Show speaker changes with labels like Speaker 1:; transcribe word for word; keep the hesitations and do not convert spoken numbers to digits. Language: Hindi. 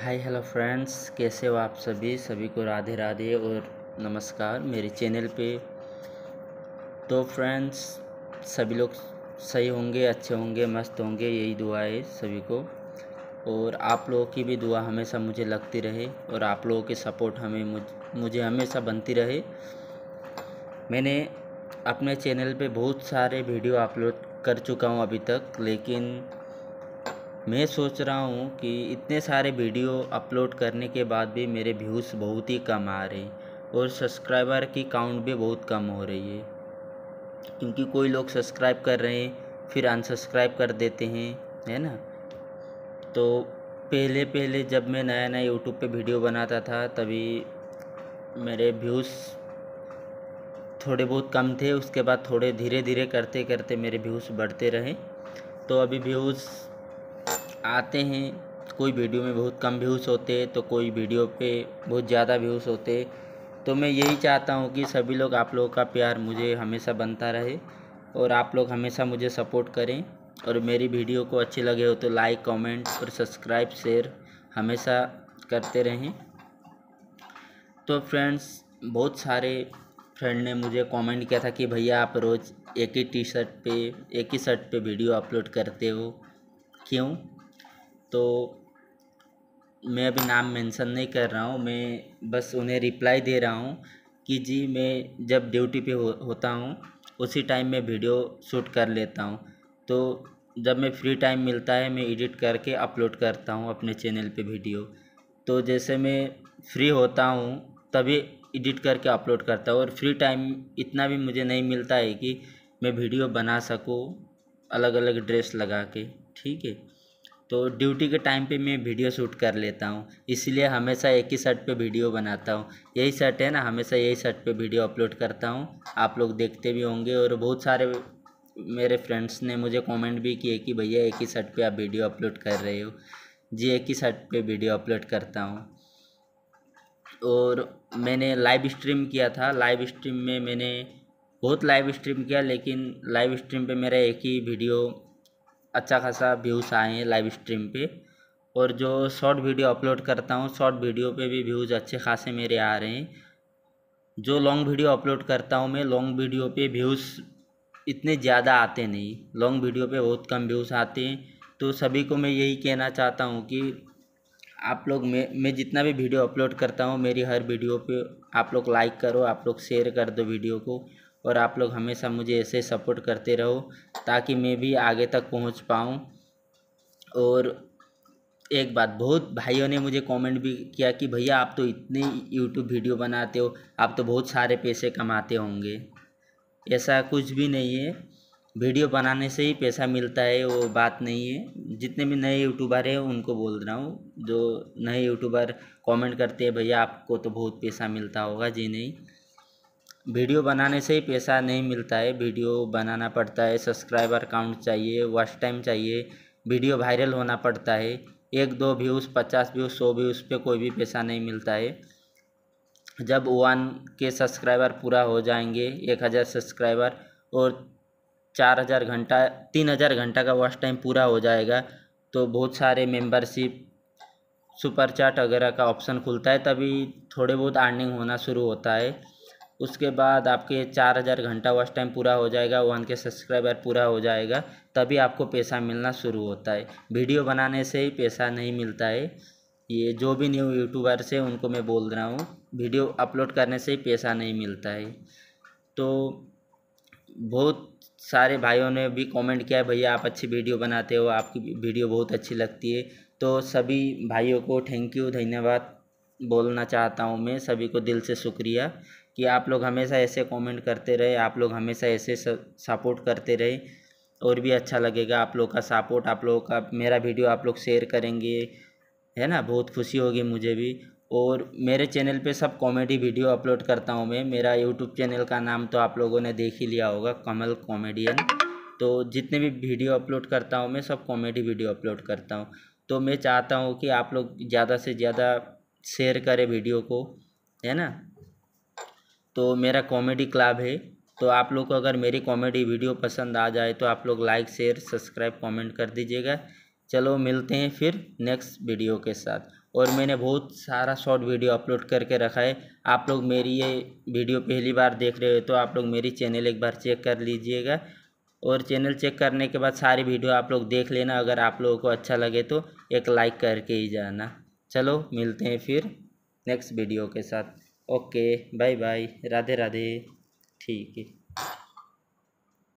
Speaker 1: हाय हेलो फ्रेंड्स, कैसे हो आप सभी सभी को राधे राधे और नमस्कार मेरे चैनल पे। तो फ्रेंड्स, सभी लोग सही होंगे, अच्छे होंगे, मस्त होंगे, यही दुआ है सभी को। और आप लोगों की भी दुआ हमेशा मुझे लगती रहे और आप लोगों की सपोर्ट हमें मुझ मुझे हमेशा बनती रहे। मैंने अपने चैनल पे बहुत सारे वीडियो अपलोड कर चुका हूँ अभी तक, लेकिन मैं सोच रहा हूँ कि इतने सारे वीडियो अपलोड करने के बाद भी मेरे व्यूज़ बहुत ही कम आ रहे हैं और सब्सक्राइबर की काउंट भी बहुत कम हो रही है, क्योंकि कोई लोग सब्सक्राइब कर रहे हैं फिर अनसब्सक्राइब कर देते हैं, है ना। तो पहले पहले जब मैं नया नया यूट्यूब पे वीडियो बनाता था तभी मेरे व्यूज़ थोड़े बहुत कम थे। उसके बाद थोड़े धीरे धीरे करते करते मेरे व्यूज़ बढ़ते रहे। तो अभी व्यूज़ आते हैं, कोई वीडियो में बहुत कम व्यूज़ होते तो कोई वीडियो पे बहुत ज़्यादा व्यूज़ होते। तो मैं यही चाहता हूँ कि सभी लोग, आप लोगों का प्यार मुझे हमेशा बनता रहे और आप लोग हमेशा मुझे सपोर्ट करें। और मेरी वीडियो को अच्छी लगे हो तो लाइक, कमेंट और सब्सक्राइब, शेयर हमेशा करते रहें। तो फ्रेंड्स, बहुत सारे फ्रेंड ने मुझे कमेंट किया था कि भैया आप रोज़ एक ही टी शर्ट पे एक ही शर्ट पे वीडियो अपलोड करते हो, क्यों? तो मैं अभी नाम मेंशन नहीं कर रहा हूँ, मैं बस उन्हें रिप्लाई दे रहा हूँ कि जी मैं जब ड्यूटी पे हो, होता हूँ उसी टाइम मैं वीडियो शूट कर लेता हूँ। तो जब मैं फ्री टाइम मिलता है मैं एडिट करके अपलोड करता हूँ अपने चैनल पे वीडियो। तो जैसे मैं फ्री होता हूँ तभी एडिट करके अपलोड करता हूँ, और फ्री टाइम इतना भी मुझे नहीं मिलता है कि मैं वीडियो बना सकूँ अलग अलग ड्रेस लगा के, ठीक है। तो ड्यूटी के टाइम पे मैं वीडियो शूट कर लेता हूँ, इसलिए हमेशा एक ही शर्ट पे वीडियो बनाता हूँ। यही शर्ट है ना, हमेशा यही शर्ट पे वीडियो अपलोड करता हूँ, आप लोग देखते भी होंगे। और बहुत सारे मेरे फ्रेंड्स ने मुझे कमेंट भी किए कि भैया एक ही शर्ट पे आप वीडियो अपलोड कर रहे हो। जी, एक ही शर्ट पे वीडियो अपलोड करता हूँ। और मैंने लाइव स्ट्रीम किया था, लाइव स्ट्रीम में मैंने बहुत लाइव स्ट्रीम किया, लेकिन लाइव स्ट्रीम पे मेरा एक ही वीडियो अच्छा खासा व्यूज़ आए हैं लाइव स्ट्रीम पे। और जो शॉर्ट वीडियो अपलोड करता हूँ, शॉर्ट वीडियो पे भी व्यूज़ अच्छे खासे मेरे आ रहे हैं। जो लॉन्ग वीडियो अपलोड करता हूँ मैं, लॉन्ग वीडियो पे व्यूज़ इतने ज़्यादा आते नहीं, लॉन्ग वीडियो पे बहुत कम व्यूज़ आते हैं। तो सभी को मैं यही कहना चाहता हूँ कि आप लोग, मैं मैं जितना भी वीडियो अपलोड करता हूँ मेरी हर वीडियो पे आप लोग लाइक करो, आप लोग शेयर कर दो वीडियो को, और आप लोग हमेशा मुझे ऐसे सपोर्ट करते रहो ताकि मैं भी आगे तक पहुँच पाऊँ। और एक बात, बहुत भाइयों ने मुझे कमेंट भी किया कि भैया आप तो इतने यूट्यूब वीडियो बनाते हो, आप तो बहुत सारे पैसे कमाते होंगे। ऐसा कुछ भी नहीं है, वीडियो बनाने से ही पैसा मिलता है वो बात नहीं है। जितने भी नए यूट्यूबर हैं उनको बोल रहा हूँ, जो नए यूट्यूबर कमेंट करते हैं भैया आपको तो बहुत पैसा मिलता होगा, जी नहीं, वीडियो बनाने से ही पैसा नहीं मिलता है। वीडियो बनाना पड़ता है, सब्सक्राइबर काउंट चाहिए, वॉच टाइम चाहिए, वीडियो वायरल होना पड़ता है। एक दो व्यूज़, पचास व्यूज़, सौ व्यूज़ पे कोई भी पैसा नहीं मिलता है। जब वन के सब्सक्राइबर पूरा हो जाएंगे, एक हज़ार सब्सक्राइबर, और चार हज़ार घंटा, तीन हज़ार घंटा का वॉच टाइम पूरा हो जाएगा, तो बहुत सारे मेंबरशिप, सुपर चैट वगैरह का ऑप्शन खुलता है, तभी थोड़े बहुत अर्निंग होना शुरू होता है। उसके बाद आपके चार हज़ार घंटा वॉच टाइम पूरा हो जाएगा, वन के सब्सक्राइबर पूरा हो जाएगा, तभी आपको पैसा मिलना शुरू होता है। वीडियो बनाने से ही पैसा नहीं मिलता है। ये जो भी न्यू यूट्यूबर्स है उनको मैं बोल रहा हूँ, वीडियो अपलोड करने से ही पैसा नहीं मिलता है। तो बहुत सारे भाइयों ने भी कमेंट किया है भैया आप अच्छी वीडियो बनाते हो, आपकी वीडियो बहुत अच्छी लगती है। तो सभी भाइयों को थैंक यू, धन्यवाद बोलना चाहता हूँ मैं, सभी को दिल से शुक्रिया कि आप लोग हमेशा ऐसे कमेंट करते रहे, आप लोग हमेशा ऐसे सपोर्ट करते रहे। और भी अच्छा लगेगा आप लोग का सपोर्ट, आप लोगों का मेरा वीडियो आप लोग शेयर करेंगे, है ना, बहुत खुशी होगी मुझे भी। और मेरे चैनल पे सब कॉमेडी वीडियो अपलोड करता हूँ मैं। मेरा यूट्यूब चैनल का नाम तो आप लोगों ने देख ही लिया होगा, कमल कॉमेडियन। तो जितने भी वीडियो अपलोड करता हूँ मैं सब कॉमेडी वीडियो अपलोड करता हूँ। तो मैं चाहता हूँ कि आप लोग ज़्यादा से ज़्यादा शेयर करें वीडियो को, है ना। तो मेरा कॉमेडी क्लब है, तो आप लोग को अगर मेरी कॉमेडी वीडियो पसंद आ जाए तो आप लोग लाइक, शेयर, सब्सक्राइब, कमेंट कर दीजिएगा। चलो मिलते हैं फिर नेक्स्ट वीडियो के साथ। और मैंने बहुत सारा शॉर्ट वीडियो अपलोड करके रखा है। आप लोग मेरी ये वीडियो पहली बार देख रहे हो तो आप लोग मेरी चैनल एक बार चेक कर लीजिएगा, और चैनल चेक करने के बाद सारी वीडियो आप लोग देख लेना। अगर आप लोगों को अच्छा लगे तो एक लाइक करके ही जाना। चलो मिलते हैं फिर नेक्स्ट वीडियो के साथ। Okay, bye bye, Radhe Radhe. ठीक है।